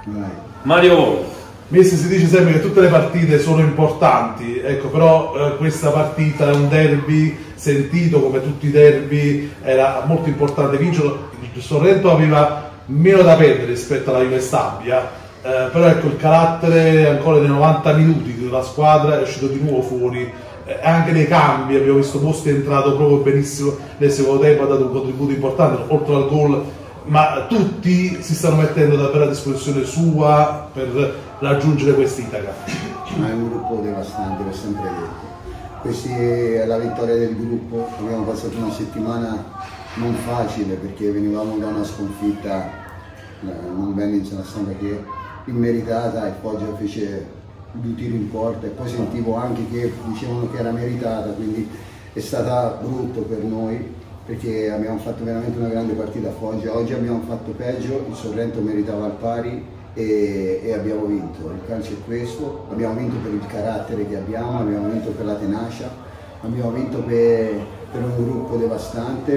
Mario. Mister, si dice sempre che tutte le partite sono importanti, ecco, però questa partita è un derby sentito come tutti i derby, era molto importante vincerlo. Il Sorrento aveva meno da perdere rispetto alla Juve Stabia, però ecco, il carattere ancora dei 90 minuti della squadra è uscito di nuovo fuori, anche nei cambi abbiamo visto Posti è entrato proprio benissimo nel secondo tempo, ha dato un contributo importante oltre al gol, ma tutti si stanno mettendo davvero a disposizione sua per raggiungere quest'Itaca. È un gruppo devastante, l'ho sempre detto. Questa è la vittoria del gruppo. Abbiamo passato una settimana non facile perché venivamo da una sconfitta, non venne in zona stampa, che immeritata, e Foggia fece 2 tiri in porta e poi sentivo anche che dicevano che era meritata, quindi è stata brutto per noi perché abbiamo fatto veramente una grande partita a Foggia. Oggi abbiamo fatto peggio, il Sorrento meritava al pari e abbiamo vinto. Il calcio è questo, abbiamo vinto per il carattere che abbiamo vinto per la tenacia, abbiamo vinto per un gruppo devastante,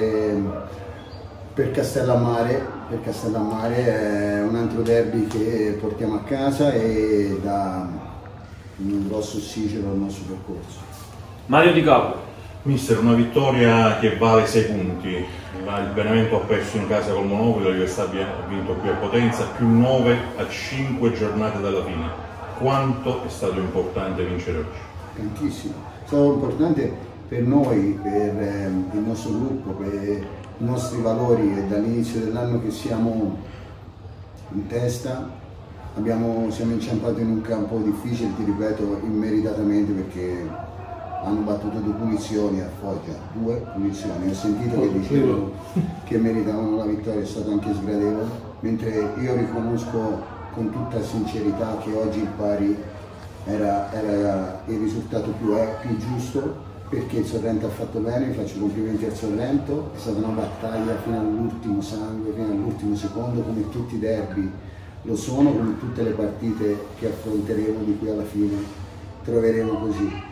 per Castellammare. Per Castellammare è un altro derby che portiamo a casa e dà un grosso ossigeno al nostro percorso. Mario Di Capo. Mister, una vittoria che vale 6 punti, il Benevento ha perso in casa col Monopoli, la Juve Stabia ha vinto qui a Potenza, più 9 a 5 giornate dalla fine. Quanto è stato importante vincere oggi? Tantissimo, è stato importante per noi, per il nostro gruppo, per i nostri valori, e dall'inizio dell'anno che siamo in testa. Siamo inciampati in un campo difficile, ti ripeto, immeritatamente, perché hanno battuto 2 punizioni a Foggia, 2 punizioni. Ho sentito che dicevano che meritavano la vittoria, è stato anche sgradevole, mentre io riconosco con tutta sincerità che oggi il pari era il risultato più giusto, perché il Sorrento ha fatto bene, faccio complimenti al Sorrento, è stata una battaglia fino all'ultimo sangue, fino all'ultimo secondo, come tutti i derby lo sono, come tutte le partite che affronteremo, di cui alla fine troveremo così.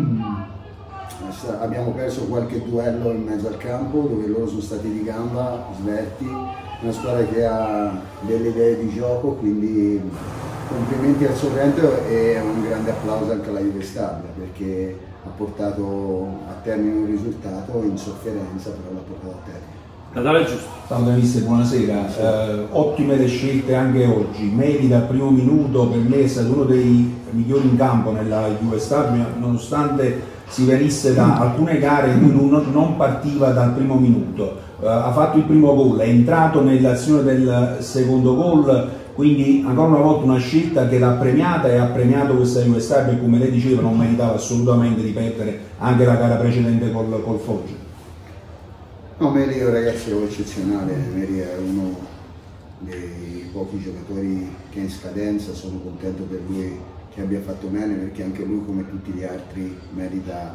Abbiamo perso qualche duello in mezzo al campo dove loro sono stati di gamba, svelti, una squadra che ha delle idee di gioco, quindi complimenti al Sorrento e un grande applauso anche alla Juve Stabia, perché ha portato a termine un risultato in sofferenza, però l'ha portato a termine. Natale Giusto. Salve mister, buonasera. Ottime le scelte anche oggi. Meli dal primo minuto per me è stato uno dei migliori in campo nella Juve Stabia, nonostante si venisse da alcune gare in cui non partiva dal primo minuto. Ha fatto il primo gol, è entrato nell'azione del secondo gol, quindi ancora una volta una scelta che l'ha premiata e ha premiato questa Juve Stabia, e come lei diceva non meritava assolutamente di perdere anche la gara precedente col Foggia. No, Meli è un ragazzo eccezionale, Meli è uno dei pochi giocatori che è in scadenza, sono contento per lui che abbia fatto bene, perché anche lui, come tutti gli altri, merita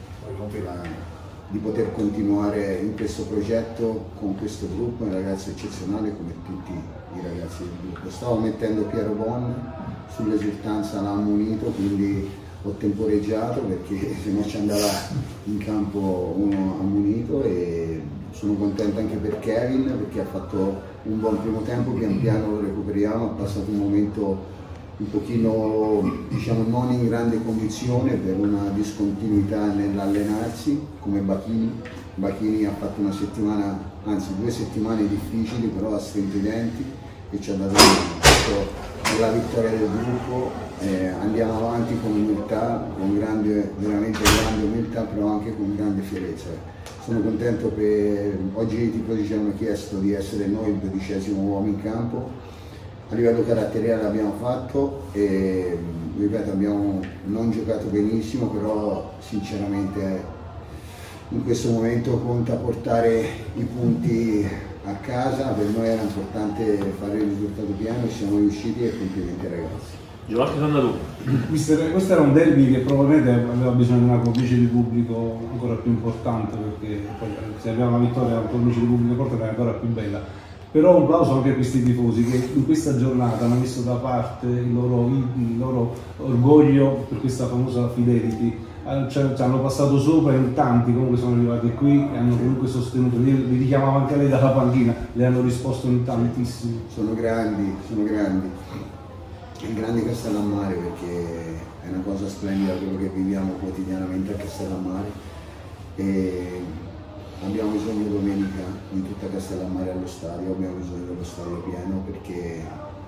di poter continuare in questo progetto con questo gruppo. È un ragazzo eccezionale come tutti i ragazzi del gruppo. Stavo mettendo Piero Bon, sull'esultanza l'ha ammonito, quindi ho temporeggiato perché se no ci andava in campo uno ammonito, e sono contento anche per Kevin perché ha fatto un buon primo tempo, pian piano lo recuperiamo, ha passato un momento un pochino, diciamo, non in grande condizione per una discontinuità nell'allenarsi, come Bachini. Bachini ha fatto una settimana, anzi 2 settimane difficili, però ha stretto i denti e ci ha dato la vittoria del gruppo. Andiamo avanti con umiltà, con veramente grande umiltà, però anche con grande fierezza. Sono contento per oggi i tifosi ci hanno chiesto di essere noi il 12° uomo in campo. A livello caratteriale l'abbiamo fatto e, ripeto, abbiamo non giocato benissimo, però sinceramente in questo momento conta portare i punti a casa. Per noi era importante fare il risultato pieno e siamo riusciti, e complimenti ai ragazzi. Giovanni Sannadù. Questo era un derby che probabilmente aveva bisogno di una cornice di pubblico ancora più importante, perché poi se aveva una vittoria la cornice di pubblico importante era ancora più bella. Però un plauso anche a questi tifosi che in questa giornata hanno messo da parte il loro orgoglio per questa famosa Fidelity, cioè, ci hanno passato sopra in tanti, comunque sono arrivati qui e hanno comunque sostenuto, li richiamava anche lei dalla panchina, le hanno risposto in tantissimi. Sono grandi, sono grandi. Il grande Castellammare, perché è una cosa splendida quello che viviamo quotidianamente a Castellammare e abbiamo bisogno domenica di tutta Castellammare allo stadio, abbiamo bisogno dello stadio pieno perché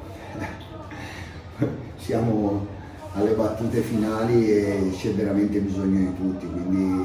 siamo alle battute finali e c'è veramente bisogno di tutti, quindi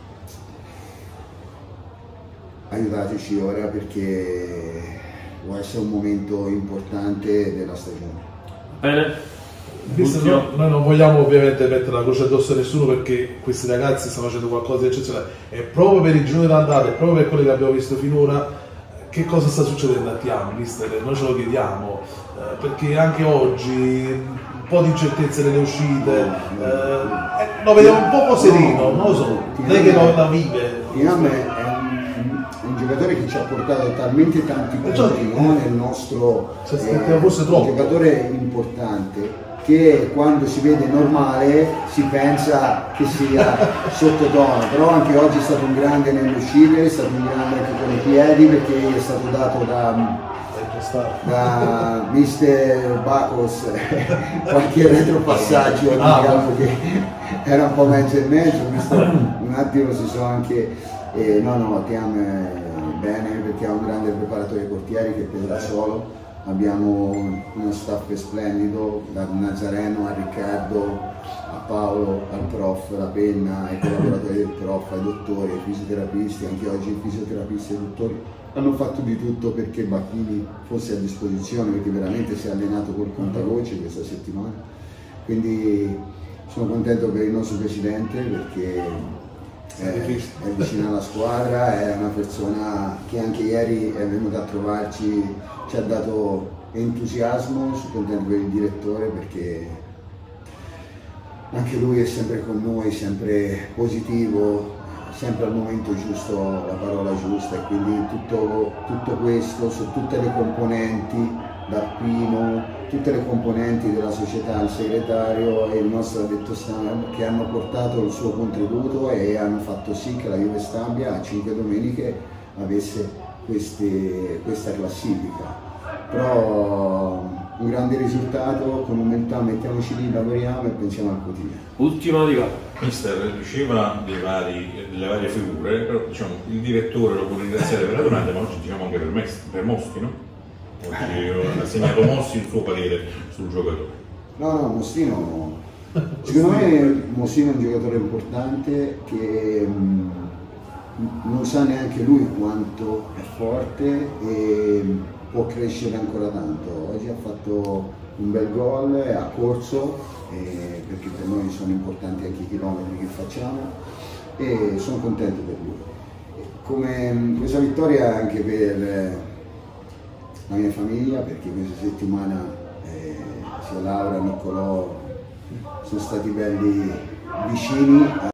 aiutateci ora perché può essere un momento importante della stagione. Bene. Noi non vogliamo ovviamente mettere la croce addosso a nessuno perché questi ragazzi stanno facendo qualcosa di eccezionale e proprio per il giorno d'andata e proprio per quello che abbiamo visto finora, che cosa sta succedendo a Tiamo, mister? Noi ce lo chiediamo perché anche oggi un po' di incertezze nelle uscite, lo vediamo un po' sereno, non lo so, lei che la vive. Tiamo è un giocatore che ci ha portato talmente tanti punti nel nostro, forse un troppo. giocatore importante che quando si vede normale si pensa che sia sottotono, però anche oggi è stato un grande nelle uscite, è stato un grande anche con i piedi perché è stato dato da mister Bacos qualche retropassaggio in campo che era un po' mezzo e mezzo, un attimo si sono anche no, Tiamo bene perché ha un grande preparatore portieri che è Pedro Solo. Abbiamo uno staff splendido, da Nazareno a Riccardo, a Paolo, al prof, la penna, ai collaboratori del prof, ai dottori, ai fisioterapisti, anche oggi i fisioterapisti e i dottori hanno fatto di tutto perché Bacchini fosse a disposizione, perché veramente si è allenato col contavoce questa settimana. Quindi sono contento per il nostro presidente perché è vicino alla squadra, è una persona che anche ieri è venuta a trovarci, ci ha dato entusiasmo, sono contento per il direttore perché anche lui è sempre con noi, sempre positivo, sempre al momento giusto, la parola giusta, e quindi tutto questo su tutte le componenti, dal Pino, tutte le componenti della società, il segretario e il nostro addetto stampa che hanno portato il suo contributo e hanno fatto sì che la Juve Stabia a 5 domeniche avesse questa classifica. Però un grande risultato, con umiltà mettiamoci lì, lavoriamo e pensiamo al quotidiano. Ultima di qua. Mister diceva delle varie figure, però diciamo, il direttore lo può ringraziare per la domanda, ma oggi diciamo anche per Moschi, no? Oggi ha segnato Mossi il suo parere sul giocatore. No, Mossino, secondo me Mossino è un giocatore importante che non sa neanche lui quanto è forte e può crescere ancora tanto. Oggi ha fatto un bel gol, ha corso, perché per noi sono importanti anche i chilometri che facciamo e sono contento per lui. Come questa vittoria anche per la mia famiglia, perché questa settimana sia Laura, Niccolò sono stati belli vicini.